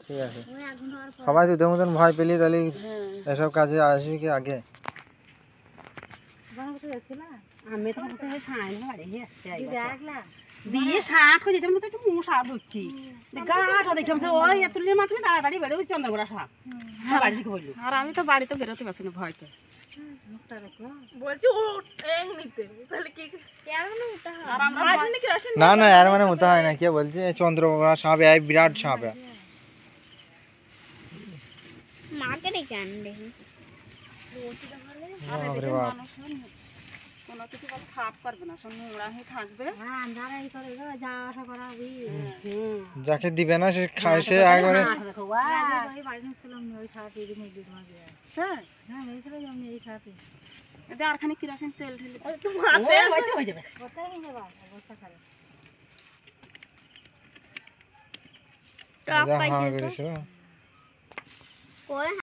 ঠিক আছে, সবাই তোদের মতন ভয় পেলি তাহলে এসব কাজে আসবি কি আগে? আমি তো ছাই না বাড়ি আসছে দিয়ে শাক হয়ে যেতাম তো একটু মো শাক ঢুকছি গাছ দেখলাম তো ওই এতদিনের মাত্র তাড়াতাড়ি বেরো ওই চন্দ্রগোড়া শাক হ্যাঁ বাড়ি থেকে বললো আর আমি তো বাড়িতে বেরোতে পারছি না ভয়তে বলছি ও ট্যাং নিতে তাহলে কি আর আমরা বাড়ি কি আসেন না না আর মানে মতো হয় না, কে বলছে চন্দ্রগোড়া সাপ এই বিরাট সাপ মাকে ডেকে আন দেখি বাপরে বাপ। কোনো কিছু ভালো খারাপ করবে না সব নোংরা হয়ে থাকবে যাকে দিবে না সে খায়, সে একবারে আর খানিক কিরোসিন তেল ঢেলে হয়ে যাবে টক যা পাইছে হাওয়া তো করেছিল। কই